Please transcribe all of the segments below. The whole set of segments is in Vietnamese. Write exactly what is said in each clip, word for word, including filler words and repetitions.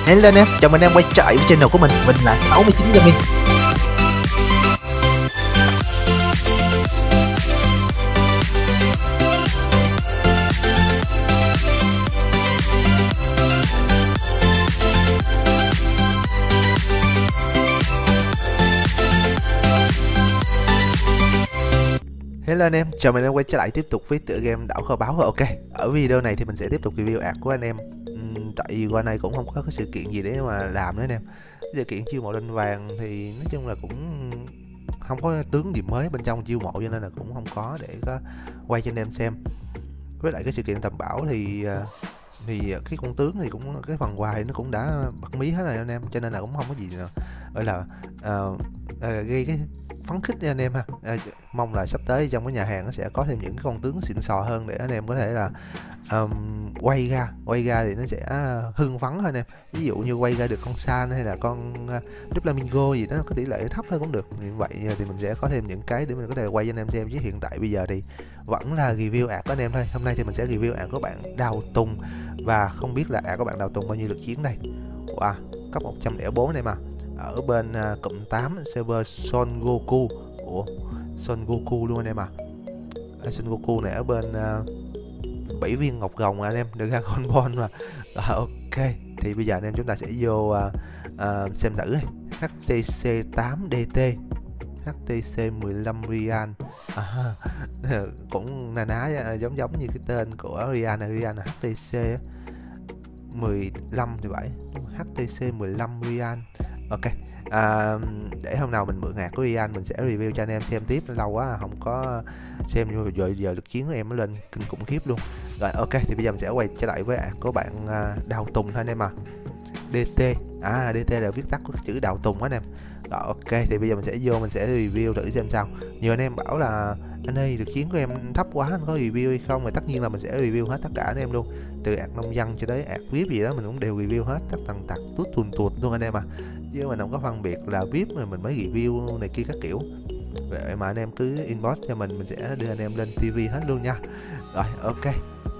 Hello anh em, chào mừng anh em quay trở lại với channel của mình. Mình là sáu mươi chín Gaming. Hello anh em, chào mừng anh em quay trở lại tiếp tục với tựa game Đảo Kho Báu. Ok, ở video này thì mình sẽ tiếp tục review ạc của anh em. Uhm, tại vì qua nay cũng không có cái sự kiện gì để mà làm nữa anh em. Sự kiện chiêu mộ lên vàng thì nói chung là cũng không có tướng gì mới bên trong chiêu mộ, cho nên là cũng không có để có quay cho anh em xem. Với lại cái sự kiện tầm bảo thì thì cái con tướng thì cũng cái phần quà nó cũng đã bắt mí hết rồi anh em, cho nên là cũng không có gì nữa gọi là uh, uh, gây cái phấn khích cho anh em ha. Uh, mong là sắp tới trong cái nhà hàng nó sẽ có thêm những cái con tướng xịn sò hơn để anh em có thể là um, quay ra quay ra thì nó sẽ hưng phấn hơn anh em. Ví dụ như quay ra được con San hay là con uh, Flamingo gì đó có tỷ lệ thấp hơn cũng được. Như vậy thì mình sẽ có thêm những cái để mình có thể quay cho anh em xem, chứ hiện tại bây giờ thì vẫn là review ạc của anh em thôi. Hôm nay thì mình sẽ review ạc của bạn Đào Tùng, và không biết là ạc của bạn Đào Tùng bao nhiêu lượt chiến đây. Wow, cấp một trăm lẻ bốn này mà, ở bên uh, cụm tám server Son Goku. Ủa, Son Goku luôn anh em à. À, Son Goku này ở bên uh, bảy viên ngọc rồng anh em, được Dragon Ball mà. À, ok, thì bây giờ anh em chúng ta sẽ vô uh, uh, xem thử H T C tám D T, H T C mười lăm Rian. À, cũng na ná giống giống như cái tên của Rian này, Rian là H T C mười lăm thì phải, H T C mười lăm Rian. Ok, à, để hôm nào mình mượn ạc của Rian mình sẽ review cho anh em xem tiếp. Lâu quá không có xem, nhưng giờ giờ lực chiến của em nó lên kinh khủng khiếp luôn. Rồi ok, thì bây giờ mình sẽ quay trở lại với ạc của bạn uh, Đào Tùng thôi anh em à. D T, à D T là viết tắt của chữ Đào Tùng á anh em. Rồi ok, thì bây giờ mình sẽ vô mình sẽ review thử xem sao. Nhiều anh em bảo là anh ơi lực chiến của em thấp quá, anh có review hay không? Thì tất nhiên là mình sẽ review hết tất cả anh em luôn, từ ạc nông dân cho tới ạc vê i pê gì đó mình cũng đều review hết, tất tần tật tuốt tuồn tuột luôn anh em à. Chứ mình không có phân biệt là vê i pê mà mình mới review này kia các kiểu. Vậy mà anh em cứ inbox cho mình, mình sẽ đưa anh em lên ti vi hết luôn nha. Rồi ok.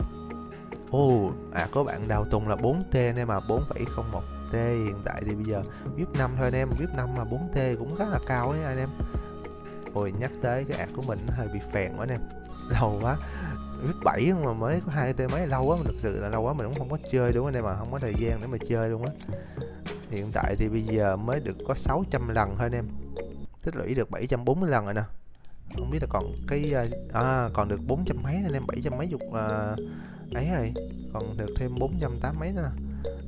Ồ, oh, ạc của bạn Đào Tùng là bốn T anh em à, bốn phẩy không một T. Hiện tại thì bây giờ vê i pê năm thôi anh em, vê i pê năm mà bốn T cũng khá là cao đấy anh em. Ôi, nhắc tới cái ạc của mình nó hơi bị phèn quá anh em, lâu quá. vê i pê bảy mà mới có hai T mấy, lâu quá, mình thực sự là lâu quá mình cũng không có chơi đúng không anh em, mà không có thời gian để mà chơi luôn á. Hiện tại thì bây giờ mới được có sáu trăm lần thôi anh em, tích lũy được bảy trăm bốn mươi lần rồi nè. Không biết là còn cái à, còn được bốn trăm mấy anh em, bảy trăm mấy chục à, ấy rồi, còn được thêm bốn trăm tám mấy nữa nè.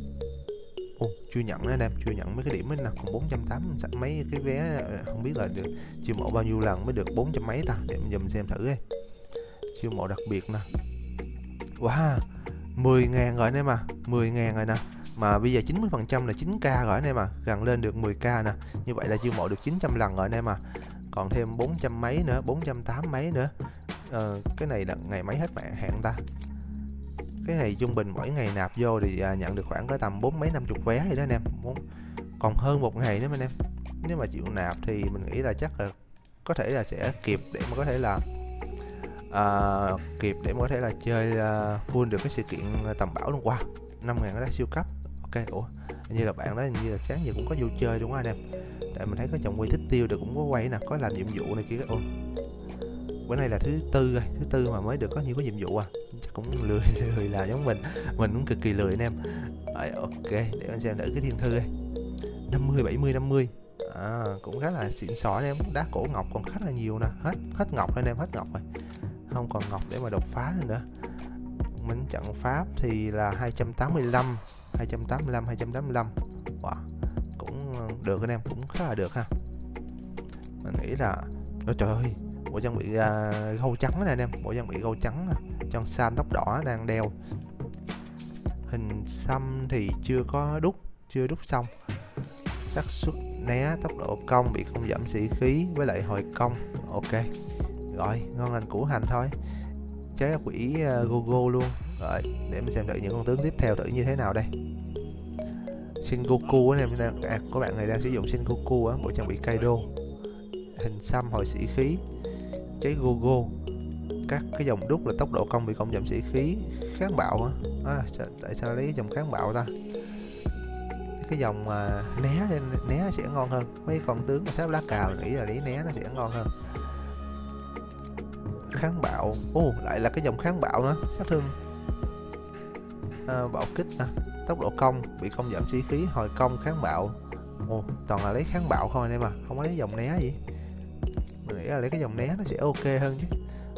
Ồ, chưa nhận nữa anh em, chưa nhận mấy cái điểm ấy nè, còn bốn trăm tám mươi mấy cái vé, không biết là được chiêu mộ bao nhiêu lần mới được bốn trăm mấy ta, để mình dùm xem thử đi. Chiêu mộ đặc biệt nè. Wow, mười ngàn rồi anh em à, mười ngàn rồi nè. Mà bây giờ chín mươi phần trăm là chín K rồi anh em à, gần lên được mười K nè. Như vậy là chiêu mộ được chín trăm lần rồi anh em à. Còn thêm bốn trăm mấy nữa, bốn trăm tám mấy nữa. Ờ, cái này là ngày mấy hết mạng hạn ta. Cái này trung bình mỗi ngày nạp vô thì à, nhận được khoảng có tầm bốn mấy năm chục vé rồi đó anh em. Còn hơn một ngày nữa anh em. Nếu mà chịu nạp thì mình nghĩ là chắc là có thể là sẽ kịp để mà có thể là à, kịp để mà có thể là chơi uh, full được cái sự kiện tầm bảo luôn. Qua năm ngàn đó siêu cấp. Ok, ủa như là bạn đó như là sáng giờ cũng có vô chơi đúng không anh em? Tại mình thấy có chồng quay thích tiêu được cũng có quay nè, có làm nhiệm vụ này kia. Ô, bữa nay là thứ tư rồi, thứ tư mà mới được có nhiều cái nhiệm vụ à, chắc cũng lười lười là giống mình, mình cũng cực kỳ lười anh em. Rồi ok, để anh xem thử cái thiên thư đây, năm mươi bảy mươi năm mươi, à, cũng khá là xịn sò anh em. Đá cổ ngọc còn khá là nhiều nè, hết hết ngọc anh em, hết ngọc rồi, không còn ngọc để mà đột phá nữa. Mình trận pháp thì là hai trăm tám mươi lăm, hai trăm tám mươi lăm, hai trăm tám mươi lăm. Wow, cũng được anh em, cũng khá là được ha. Mình nghĩ là ôi trời ơi, bộ trang bị uh, gâu trắng này anh em, bộ trang bị gâu trắng nè, trong San tóc đỏ đang đeo. Hình xăm thì chưa có đúc, chưa đúc xong. Xác suất né, tốc độ công bị không giảm sĩ khí với lại hồi công. Ok, rồi ngon lành củ hành thôi. Trái quỷ uh, Gogo luôn. Rồi để mình xem thử những con tướng tiếp theo thử như thế nào đây. Sengoku anh em, à, có bạn này đang sử dụng Sengoku á, bộ trang bị Kaido. Hình xăm hồi sĩ khí, trái Gogo, các cái dòng đúc là tốc độ công bị công giảm sĩ khí, kháng bạo hả? À, sao, tại sao lấy dòng kháng bạo ta? cái dòng mà né nên né sẽ ngon hơn. Mấy con tướng mà sáp lá cào nghĩ là lý né nó sẽ ngon hơn. Kháng bạo, ô oh, lại là cái dòng kháng bạo nữa, sát thương à, bạo kích nè, tốc độ công, bị công giảm sĩ khí, hồi công, kháng bạo. Ồ, oh, toàn là lấy kháng bạo không anh em à, không có lấy dòng né gì. Mình nghĩ là lấy cái dòng né nó sẽ ok hơn chứ.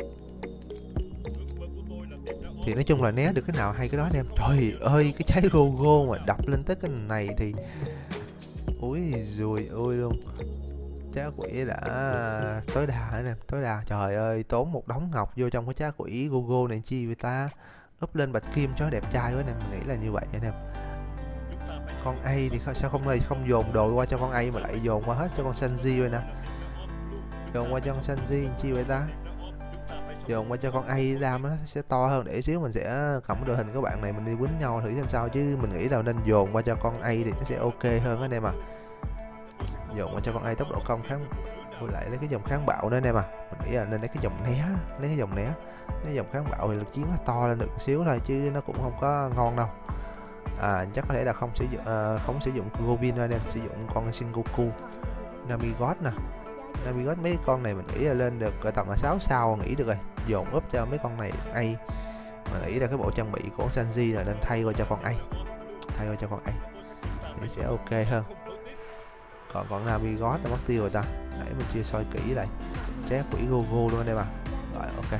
Thì nói chung là né được cái nào hay cái đó anh em. Trời ơi, cái trái go go mà đập lên tới cái này thì ui rồi ôi luôn. Trái quỷ đã tối đa anh em, tối đa. Trời ơi, tốn một đống ngọc vô trong cái trái quỷ go go này chi người ta úp lên bạch kim cho đẹp trai quá anh em. Mình nghĩ là như vậy anh em. Con A thì sao không này không dồn đồ qua cho con A mà lại dồn qua hết cho con Sanji rồi nè. Dồn qua cho con Sanji chi vậy ta. Dồn qua cho con A đam nó sẽ to hơn, để xíu mình sẽ cầm đội hình các bạn này mình đi quýnh nhau thử xem sao, chứ mình nghĩ là nên dồn qua cho con A thì nó sẽ ok hơn anh em à. Dồn qua cho con A tốc độ công kháng, lại lấy cái dòng kháng bạo nữa anh em à. Mình nghĩ là nên lấy cái dòng né, lấy cái dòng né. Lấy dòng kháng bạo thì lực chiến nó to lên được một xíu thôi chứ nó cũng không có ngon đâu. À chắc có thể là không sử dụng uh, không sử dụng Gobin anh em, sử dụng con Sengoku, Namigot nè. Namigot mấy con này mình nghĩ là lên được tầm là sáu sao nghĩ được rồi. Dồn úp cho mấy con này A. Mà nghĩ là cái bộ trang bị của Sanji là nên thay qua cho con A. Thay qua cho con A thì sẽ ok hơn. Còn con Namigot đã mất tiêu rồi ta. Nãy mình chưa soi kỹ lại. Trái quỷ Gogo luôn anh em à. Rồi ok.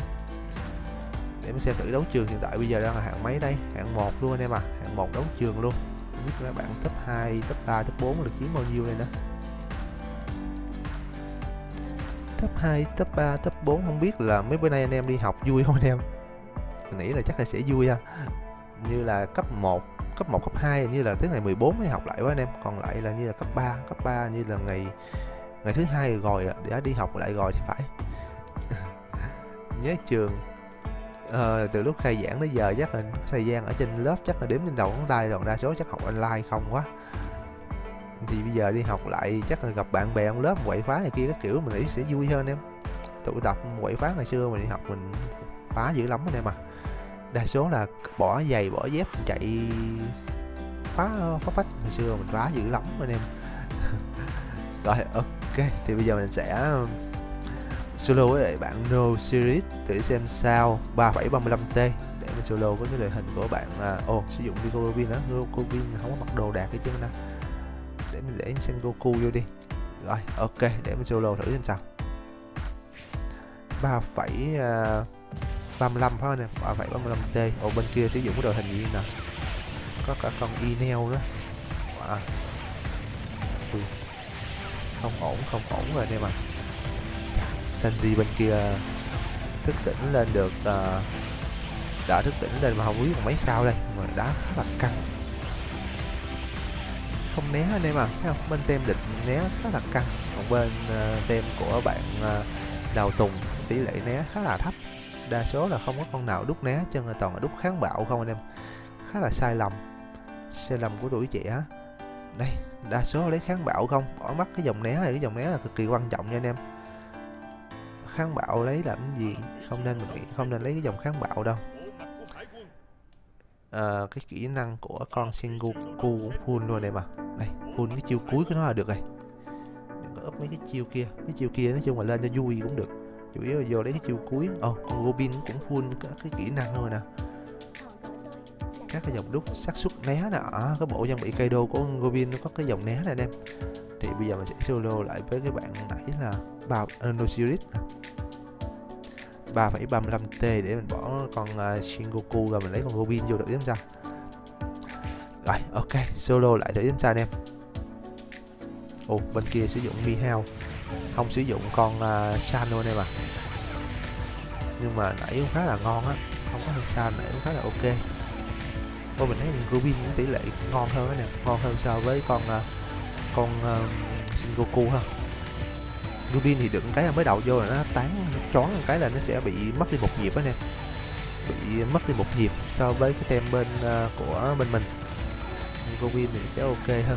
Để mình xem thử đấu trường hiện tại bây giờ đang là hạng mấy đây. Hạng một luôn anh em à. Hạng một đấu trường luôn. Không biết các bạn top hai, top ba, top bốn được chiếm bao nhiêu đây nữa. Top hai, top ba, top bốn không biết là mấy bữa nay anh em đi học vui không anh em. Mình nghĩ là chắc là sẽ vui ha. Như là cấp một, cấp một, cấp hai như là tới ngày mười bốn mới học lại quá anh em. Còn lại là như là cấp ba, cấp ba như là ngày ngày thứ hai rồi đã đi học lại rồi thì phải. Nhớ trường à, từ lúc khai giảng đến giờ chắc là thời gian ở trên lớp chắc là đếm trên đầu ngón tay rồi, đa số chắc học online không quá. Thì bây giờ đi học lại chắc là gặp bạn bè trong lớp quậy phá này kia các kiểu, mình nghĩ sẽ vui hơn em. Tụ tập quậy phá ngày xưa mình đi học mình phá dữ lắm anh em à. Đa số là bỏ giày bỏ dép chạy phá phá phách, ngày xưa mình phá dữ lắm anh em. Rồi ok, thì bây giờ mình sẽ solo với bạn No Series thử xem sao. Ba phẩy ba mươi lăm T để mình solo với cái đội hình của bạn. Ồ oh, sử dụng Gobin đó, Gobin không có mặc đồ đạc cái chân đâu. Để mình để Sengoku vô đi. Rồi ok, để mình solo thử xem sao. Ba phẩy ba mươi lăm phải không nè, ba phẩy ba mươi lăm T. Ồ bên kia sử dụng cái đội hình gì nè, có cả con Inel đó. Wow. Ui. Không ổn, không ổn rồi anh em à. Sanji bên kia thức tỉnh lên được, uh, đã thức tỉnh lên mà không biết còn mấy sao đây, mà đá khá là căng. Không né anh em à, thấy không? Bên tem địch né khá là căng, còn bên uh, tem của bạn uh, Đào Tùng tỷ lệ né khá là thấp, đa số là không có con nào đúc né, chân là toàn là đúc kháng bạo không anh em, khá là sai lầm, sai lầm của tuổi trẻ. Đây, đa số lấy kháng bạo không, bỏ mất cái dòng né này, cái dòng né là cực kỳ quan trọng nha anh em. Kháng bạo lấy làm cái gì, không nên mình nghĩ không nên lấy cái dòng kháng bạo đâu. À, cái kỹ năng của con Sengoku cũng full luôn này mà. Đây, full cái chiêu cuối của nó là được rồi. Đừng có up mấy cái chiêu kia, cái chiêu kia nói chung là lên cho vui cũng được. Chủ yếu là vô lấy cái chiêu cuối. Ồ, oh, con Gobin cũng full cái, cái kỹ năng thôi nè. Các cái dòng đúc xác suất né nè, à, cái bộ trang bị Kaido của con Gobin nó có cái dòng né này anh em. Thì bây giờ mình sẽ solo lại với cái bạn nãy là ba No Series ba phẩy ba mươi lăm T để mình bỏ con uh, Sengoku và mình lấy con Gobin vô được xem sao. Rồi ok, solo lại thử xem sao anh em. Ồ bên kia sử dụng Mihao, không sử dụng con uh, San luôn em à. Nhưng mà nãy cũng khá là ngon á, không có con San nãy cũng khá là ok. Ô mình thấy Gobin cũng tỷ lệ ngon hơn đó nè, ngon hơn so với con uh, con uh, Sengoku ha. Gobin thì được cái là mới đầu vô là nó tán nó choáng một cái là nó sẽ bị mất đi một nhịp đó nè, bị mất đi một nhịp so với cái tem bên uh, của bên mình. Gobin thì sẽ ok hơn,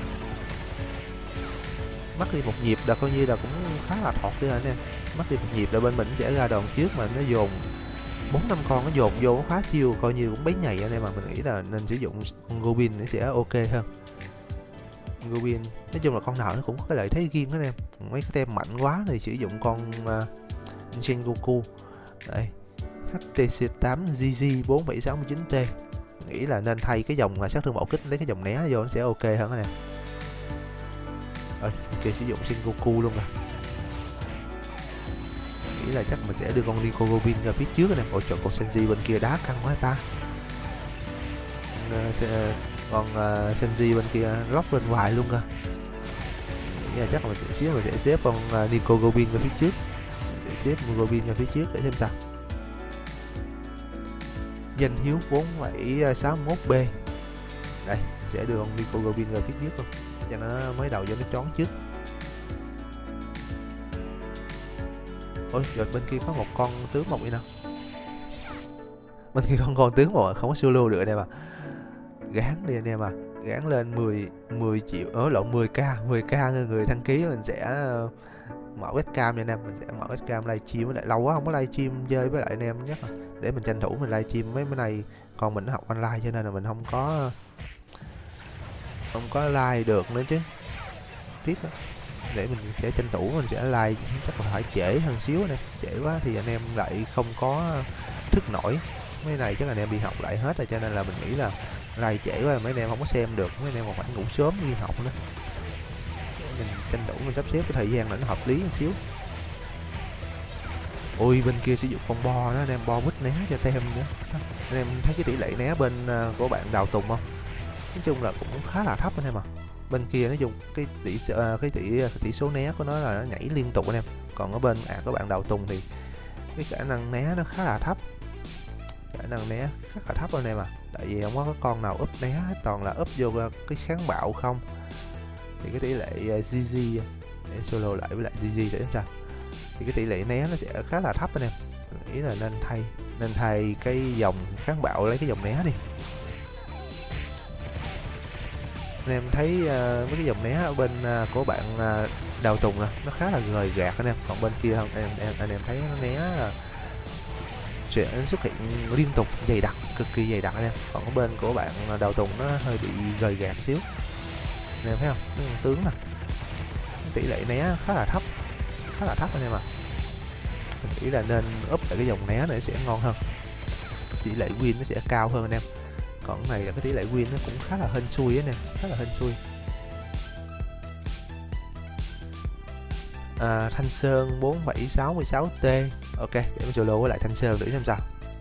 mất đi một nhịp là coi như là cũng khá là thọt đi anh em. Mất đi một nhịp là bên mình sẽ ra đòn trước mà nó dồn bốn năm con, nó dồn vô nó khá chiêu, coi như cũng bấy nhầy anh em, mà mình nghĩ là nên sử dụng con Gobin nó sẽ ok hơn. Robin nói chung là con nào nó cũng có cái lợi thế riêng đó anh em. Mấy cái tem mạnh quá thì sử dụng con uh, Sengoku đây, hát tê xê tám G G bốn phẩy sáu chín T, nghĩ là nên thay cái dòng sát thương bạo kích, lấy cái dòng né vô nó sẽ ok hơn anh em. Rồi ok, sử dụng Sengoku luôn rồi, nghĩ là chắc mình sẽ đưa con Nico Robin ra phía trước anh em. Ôi trời, con Senji bên kia đá căng quá ta. Còn uh, Senji bên kia lock lên hoài luôn cơ. Nghĩ là chắc là mình sẽ xếp mình sẽ xếp con uh, Nico Robin ra phía trước, mình sẽ xếp Robin ra phía trước để xem sao. Danh hiếu bốn phẩy sáu mốt B, đây sẽ đưa con Nico Robin ra phía trước luôn cho nó mới đầu cho nó chón trước. Ôi rồi bên kia có một con tướng một đi nào, bên kia con con tướng một không có solo được anh em à. Gán đi anh em à, gán lên mười mười triệu ở lộn mười k mười k người đăng ký mình sẽ mở webcam nha anh em, mình sẽ mở webcam livestream. Với lại lâu quá không có livestream chơi với lại anh em nhé, để mình tranh thủ mình livestream mấy cái này. Còn mình học online cho nên là mình không có không có like được nữa chứ, tiếc đó. Để mình sẽ tranh thủ mình sẽ like chắc là phải trễ hơn xíu này, trễ quá thì anh em lại không có thức nổi. Mấy này chắc là anh em đi học lại hết rồi cho nên là mình nghĩ là like trễ quá mấy anh em không có xem được, mấy anh em còn phải ngủ sớm đi học nữa. Mình tranh thủ mình sắp xếp cái thời gian để nó hợp lý một xíu. Ôi bên kia sử dụng con bo đó anh em, bo bích né cho tem nữa. Anh em thấy cái tỷ lệ né bên uh, của bạn Đào Tùng không? Nói chung là cũng khá là thấp anh em à. Bên kia nói chung cái tỷ uh, cái tỷ tỷ số né của nó là nó nhảy liên tục anh em. Còn ở bên à, của bạn Đào Tùng thì cái khả năng né nó khá là thấp, khả năng né khá là thấp anh em à. Tại vì không có con nào úp né hết, toàn là úp vô cái kháng bạo không. Thì cái tỷ lệ uh, giê giê để solo lại với lại giê giê để sao thì cái tỷ lệ né nó sẽ khá là thấp anh em. Mình nghĩ là nên thay nên thay cái dòng kháng bạo lấy cái dòng né đi. Anh em thấy uh, mấy cái dòng né ở bên uh, của bạn uh, Đào Tùng nè, nó khá là rời gạt anh em. Còn bên kia không em em anh em thấy nó né uh, sẽ xuất hiện liên tục dày đặc, cực kỳ dày đặc anh em. Còn ở bên của bạn Đào Tùng nó hơi bị rời gạt xíu anh em thấy không, cái con tướng nè tỷ lệ né khá là thấp, khá là thấp anh em à. Mình nghĩ là nên up lại cái dòng né này sẽ ngon hơn, tỷ lệ win nó sẽ cao hơn anh em. Còn cái này là cái tỷ lệ win nó cũng khá là hên xui anh em, khá là hên xui. À, Thanh Sơn bốn phẩy sáu sáu T, ok để mình solo với lại Thanh Sơn để xem sao.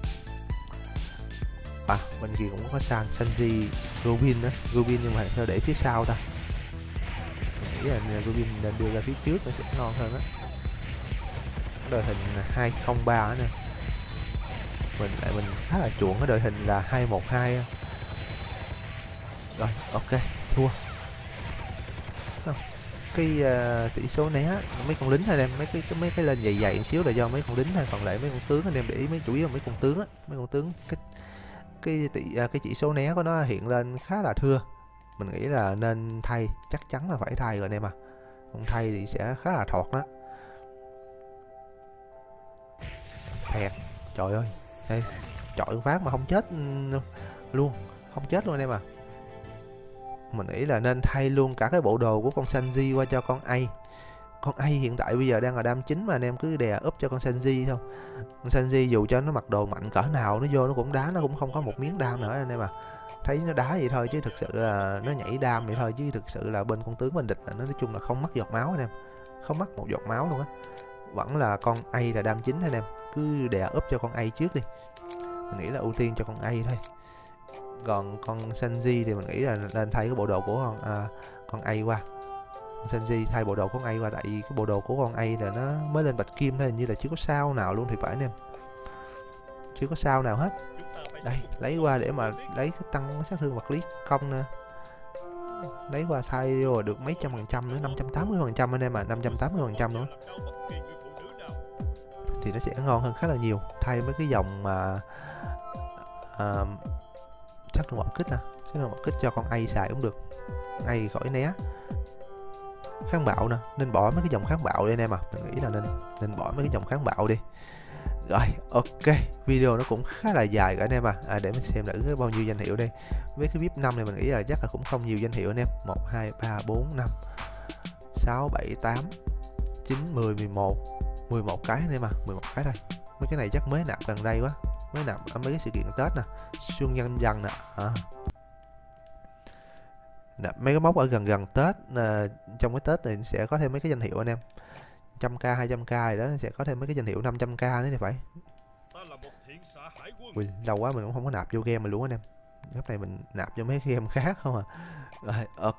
À bên kia cũng có San Sanji Robin đó, Robin nhưng mà sao để phía sau ta. Mình nghĩ là Robin nên đưa ra phía trước nó sẽ ngon hơn á. Đội hình hai không ba nè, mình lại mình khá là chuộng cái đội hình là hai một hai. Rồi ok thua. Cái uh, tỷ số né mấy con lính anh em, mấy cái, cái mấy cái lên dày dày xíu là do mấy con lính hay còn lại mấy con tướng anh em để ý, mấy chủ yếu là mấy con tướng á, mấy con tướng cái cái tỷ uh, cái chỉ số né của nó hiện lên khá là thưa. Mình nghĩ là nên thay, chắc chắn là phải thay rồi anh em à, không thay thì sẽ khá là thọt đó. Thẹt, trời ơi, đây chọi phát mà không chết luôn, không chết luôn anh em à. Mình nghĩ là nên thay luôn cả cái bộ đồ của con Sanji qua cho con A. Con A hiện tại bây giờ đang là đam chính mà anh em cứ đè úp cho con Sanji thôi. Con Sanji dù cho nó mặc đồ mạnh cỡ nào nó vô nó cũng đá, nó cũng không có một miếng đam nữa anh em à. Thấy nó đá vậy thôi chứ thực sự là nó nhảy đam vậy thôi, chứ thực sự là bên con tướng bên địch là nó nói chung là không mắc giọt máu anh em, không mắc một giọt máu luôn á. Vẫn là con A là đam chính anh em, cứ đè úp cho con A trước đi. Mình nghĩ là ưu tiên cho con A thôi. Còn con Sanji thì mình nghĩ là nên thay cái bộ đồ của con à, con A qua. Con Sanji thay bộ đồ của con A qua, tại vì cái bộ đồ của con A là nó mới lên bạch kim thôi, hình như là chưa có sao nào luôn thì phải anh em, chưa có sao nào hết. Đây lấy qua để mà lấy cái tăng sát thương vật lý công nè, lấy qua thay vô được mấy trăm phần trăm nữa, năm trăm tám mươi phần trăm anh em à, năm trăm tám mươi phần trăm nữa thì nó sẽ ngon hơn khá là nhiều. Thay mấy cái dòng mà uh, sát thương bạo kích nè, sát thương bạo kích cho con A xài cũng được, A khỏi né. Kháng bạo nè, nên bỏ mấy cái dòng kháng bạo đi anh em à, mình nghĩ là nên nên bỏ mấy cái dòng kháng bạo đi. Rồi, ok, video nó cũng khá là dài cả anh em à. à để mình xem thử cái bao nhiêu danh hiệu đây. Với cái vê i pê năm này mình nghĩ là chắc là cũng không nhiều danh hiệu anh em. Một, hai, ba, bốn, năm, sáu, bảy, tám, chín, mười, mười một, mười một cái anh em à, mười một cái thôi. Mấy cái này chắc mới nạp gần đây quá, mới nạp ở mấy cái sự kiện Tết nè, xuân nhâm dần nè. à. Nạp mấy cái mốc ở gần gần Tết, à, trong cái Tết này sẽ có thêm mấy cái danh hiệu anh em. một trăm k, hai trăm k rồi đó, sẽ có thêm mấy cái danh hiệu năm trăm k nữa thì phải. Ui, lâu quá mình cũng không có nạp vô game mà luôn anh em. Lúc này mình nạp vô mấy game khác không à. Rồi, ok.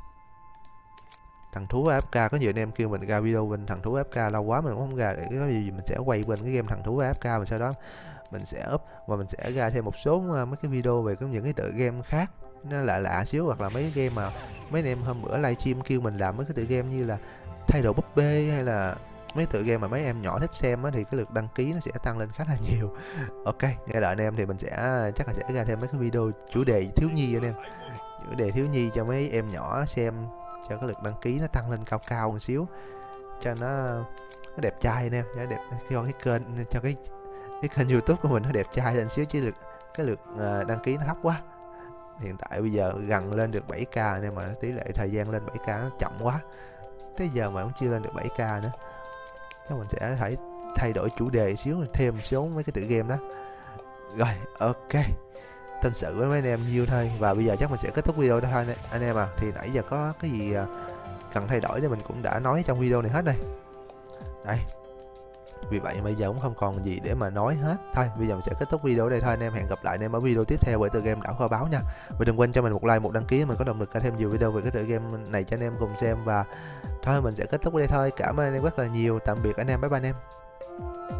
Thằng thú a ép ca, có nhiều anh em kêu mình ra video bên thằng thú a ép ca, lâu quá mình cũng không ra, để có gì mình sẽ quay bên cái game thằng thú a ép ca, mình sau đó mình sẽ up và mình sẽ ra thêm một số mấy cái video về có những cái tựa game khác nó lạ lạ xíu, hoặc là mấy cái game mà mấy anh em hôm bữa livestream kêu mình làm mấy cái tựa game như là thay đồ búp bê hay là mấy tựa game mà mấy em nhỏ thích xem á, thì cái lượt đăng ký nó sẽ tăng lên khá là nhiều. Ok, nghe lời anh em thì mình sẽ chắc là sẽ ra thêm mấy cái video chủ đề thiếu nhi anh em, chủ đề thiếu nhi cho mấy em nhỏ xem, cho cái lượt đăng ký nó tăng lên cao cao một xíu, cho nó nó đẹp trai anh em, cho nó đẹp, cho cái kênh, cho cái cái kênh YouTube của mình nó đẹp trai lên xíu, chứ được cái lượt uh, đăng ký nó thấp quá. Hiện tại bây giờ gần lên được bảy k nên mà tỷ lệ thời gian lên bảy k nó chậm quá, tới giờ mà cũng chưa lên được bảy k nữa. Chắc mình sẽ phải thay đổi chủ đề xíu, thêm số mấy cái tựa game đó. Rồi, ok, tâm sự với mấy anh em nhiêu thôi, và bây giờ chắc mình sẽ kết thúc video đó thôi anh em à. Thì nãy giờ có cái gì cần thay đổi thì mình cũng đã nói trong video này hết rồi đây, vì vậy bây giờ cũng không còn gì để mà nói hết. Thôi bây giờ mình sẽ kết thúc video ở đây thôi anh em. Hẹn gặp lại anh em ở video tiếp theo với tựa game Đảo Kho Báu nha. Và đừng quên cho mình một like, một đăng ký, mình có động lực ra thêm nhiều video về cái tựa game này cho anh em cùng xem. Và thôi mình sẽ kết thúc ở đây thôi. Cảm ơn anh em rất là nhiều, tạm biệt anh em, bye bye anh em.